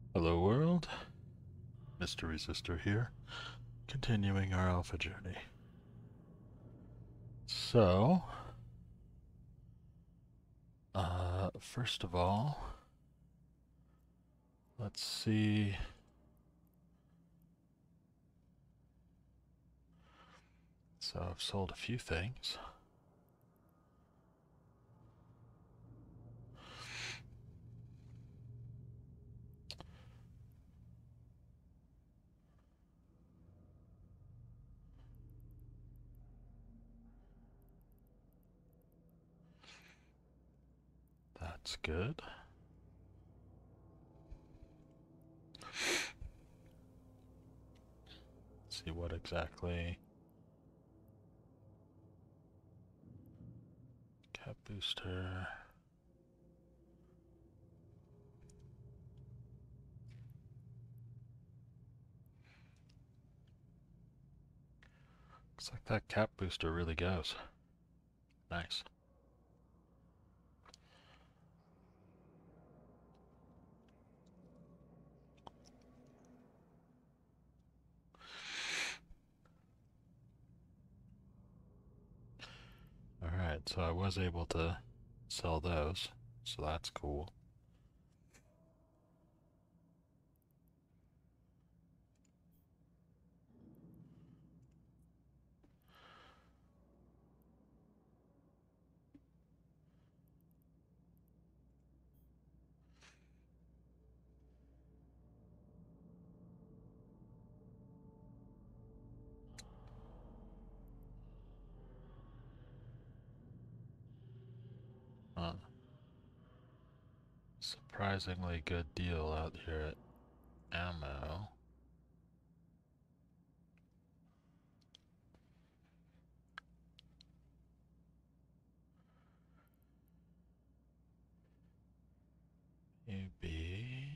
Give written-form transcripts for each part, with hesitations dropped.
Hello world, Mr. Resistor here, continuing our alpha journey. So, first of all, let's see. So I've sold a few things. That's good. Let's see what exactly. Cap booster. Looks like that cap booster really goes. Nice. Alright, so I was able to sell those, so that's cool. Huh. Surprisingly good deal out here at ammo. Maybe.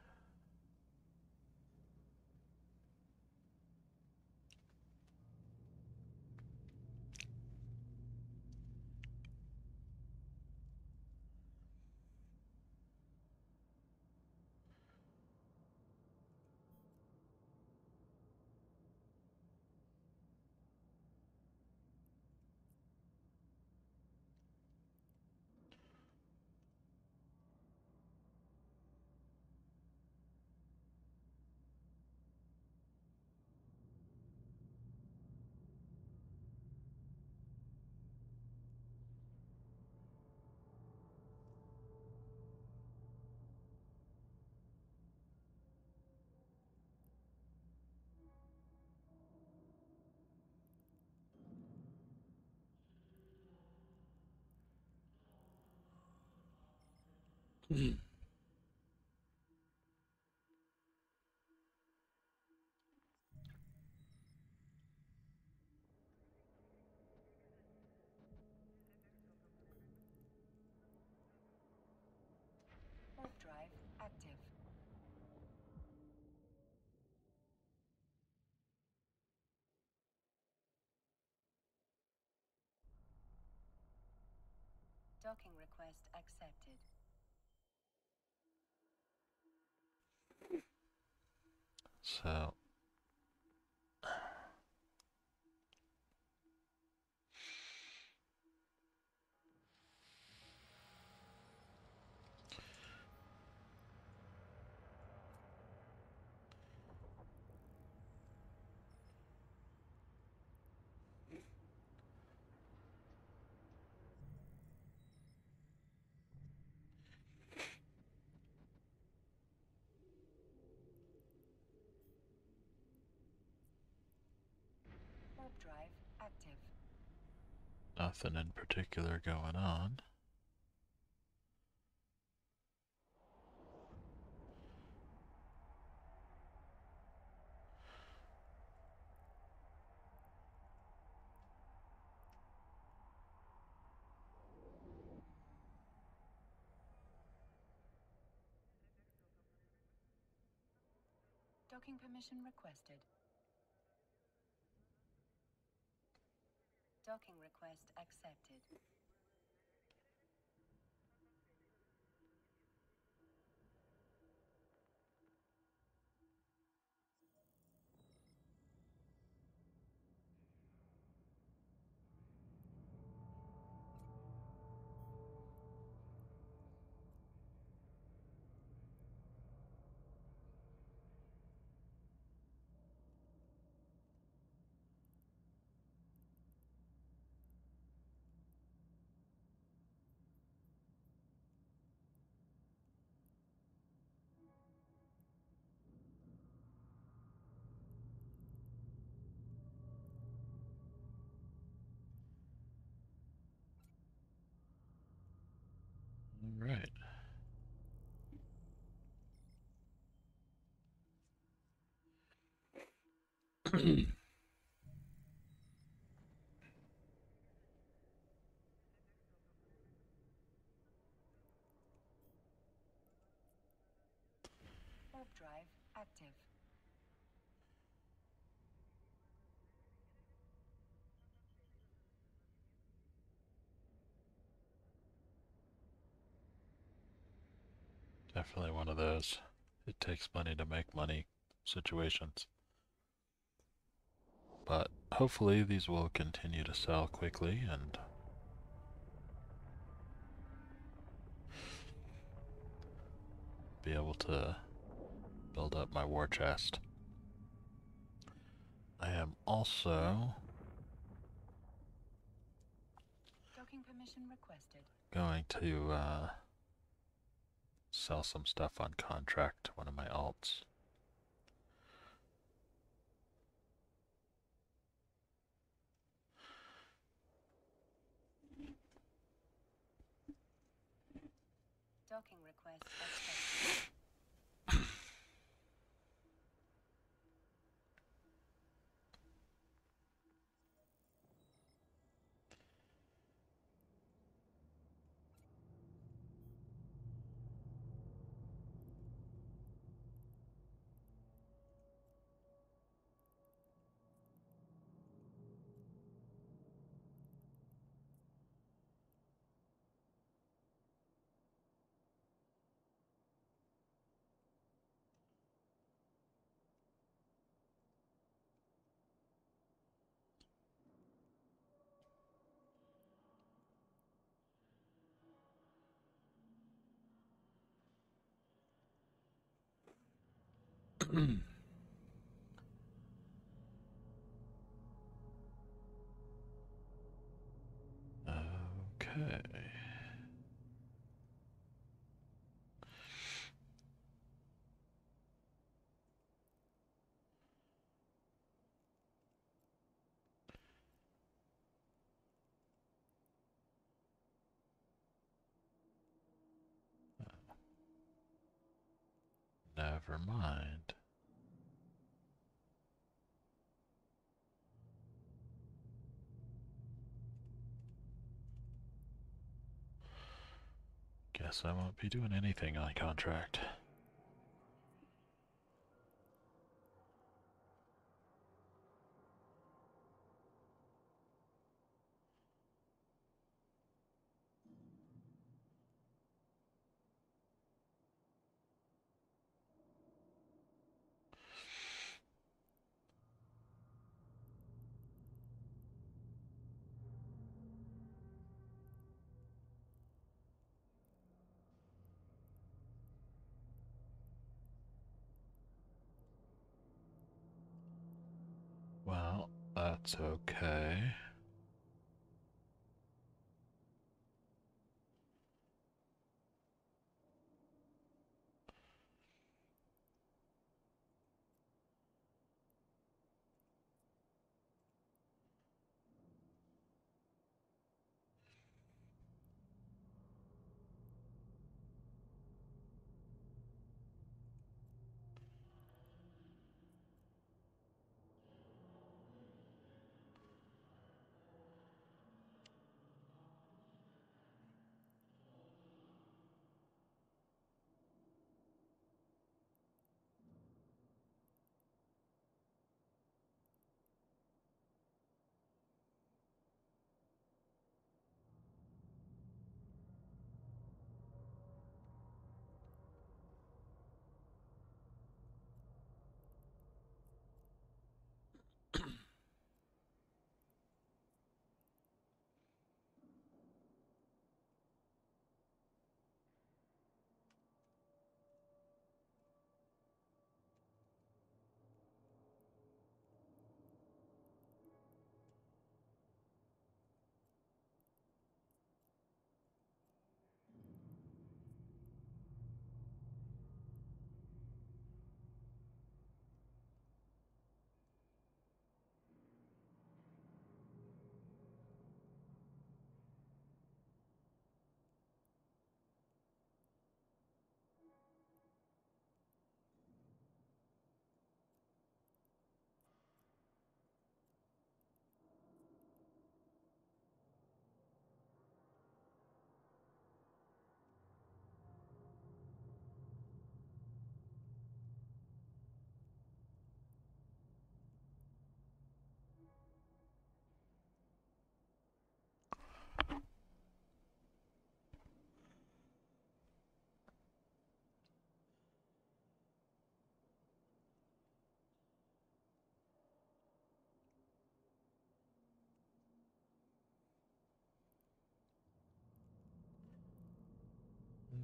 Warp drive active. Docking request accepted. So, Warp drive active. nothing in particular going on. Docking permission requested. Docking request accepted. Right. Warp drive active. Definitely one of those it takes money to make money situations. But hopefully these will continue to sell quickly and be able to build up my war chest. I am also Docking permission requested. going to sell some stuff on contract to one of my alts. Docking request accepted. Okay. Never mind. Guess I won't be doing anything on contract. Well, that's okay.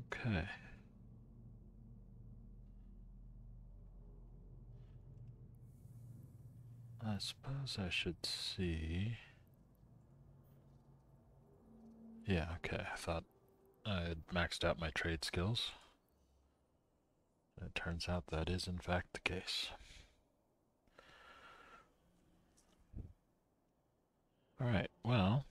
Okay. I suppose I should see. Yeah, okay. I thought I had maxed out my trade skills. It turns out that is in fact the case. Alright, well.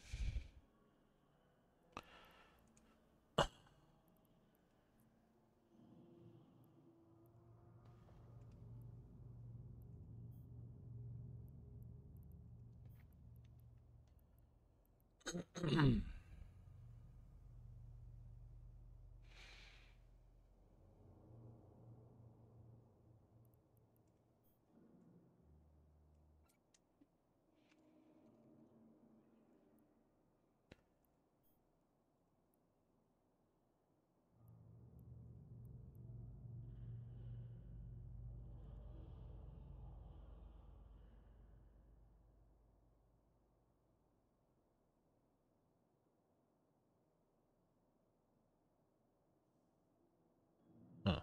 Huh.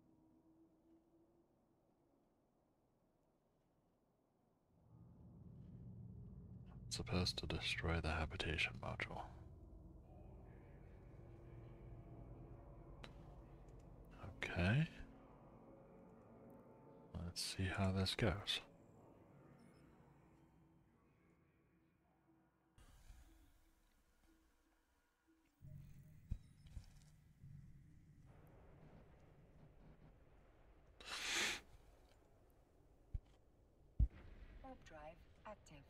It's supposed to destroy the habitation module. Okay. Let's see how this goes. Warp drive active.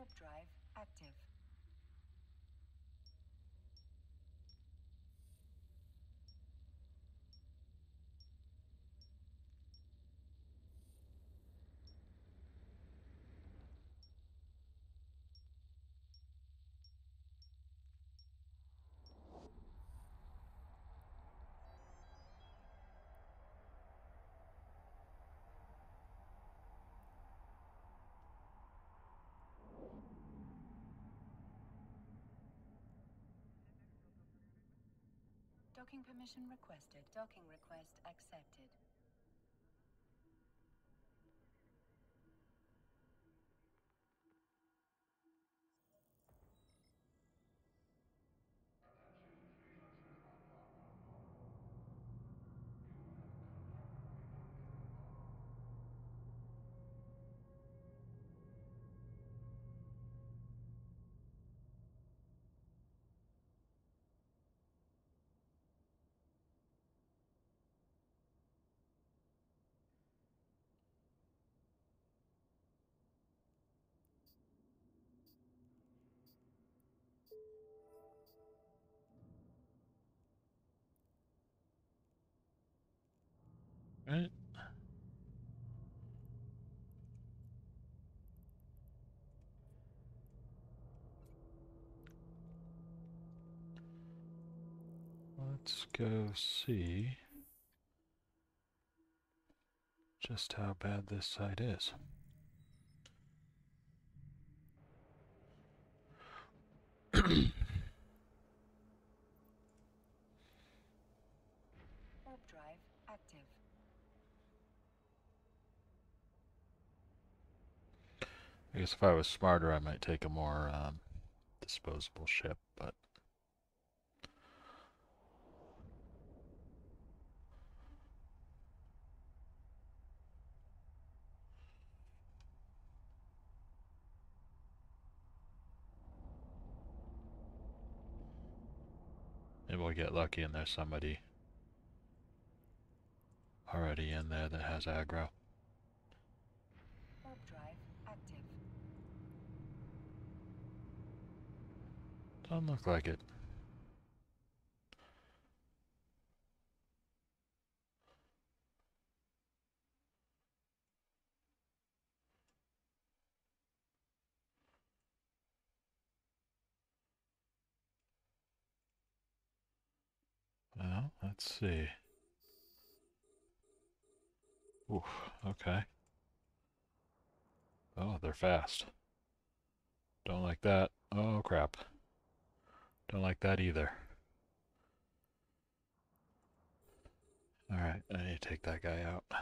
Warp drive active. Docking permission requested. Docking request accepted. Right. Let's go see just how bad this site is. Warp drive active. I guess if I was smarter, I might take a more disposable ship, but maybe we'll get lucky and there's somebody already in there that has aggro. Warp drive active. Doesn't look like it. Well, let's see. Oof, okay. Oh, they're fast. Don't like that. Oh, crap. Don't like that either. Alright, I need to take that guy out.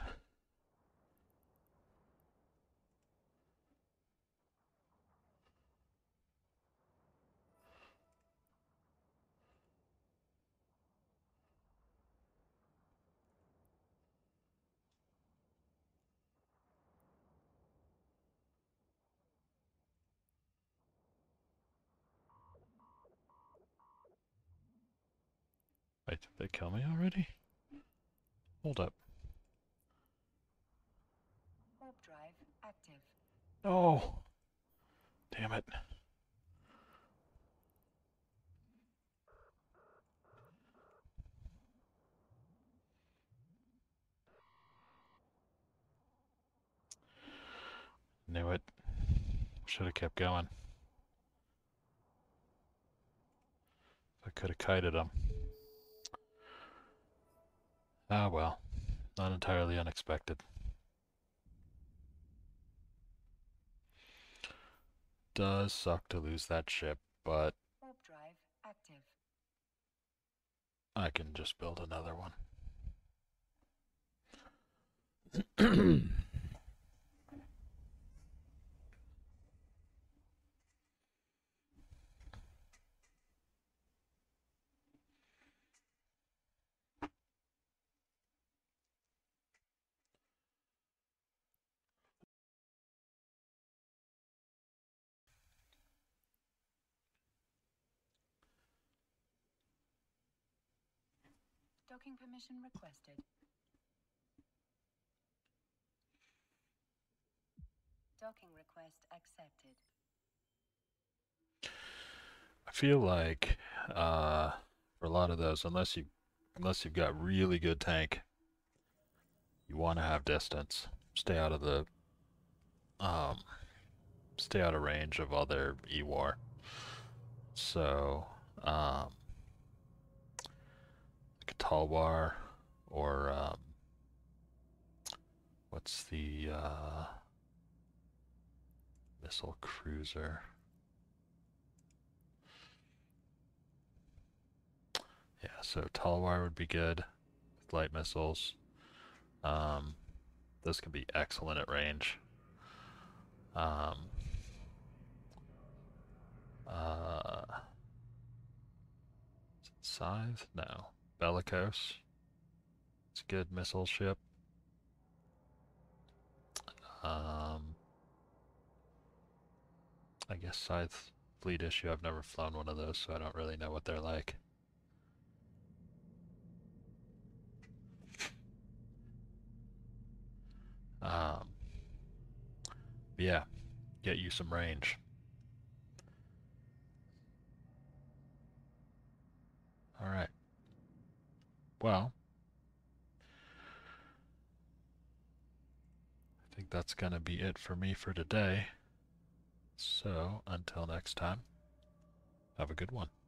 Wait, did they kill me already? Hold up. Warp drive active. Oh! Damn it. Knew it. Should have kept going. I could have kited him. Ah well. Not entirely unexpected. Does suck to lose that ship, but Warp drive active. I can just build another one. Docking permission requested. Docking request accepted. feel like for a lot of those, unless you've got really good tank, you want to have distance. Stay out of the um, stay out of range of other E-War. So, like a Talwar or what's the missile cruiser? Yeah, so Talwar would be good with light missiles. Those can be excellent at range. Um, uh, Scythe? No. Bellicose. It's a good missile ship. Um, I guess Scythe Fleet Issue. I've never flown one of those, so I don't really know what they're like. Yeah, get you some range. All right. Well, I think that's going to be it for me for today. So, until next time, have a good one.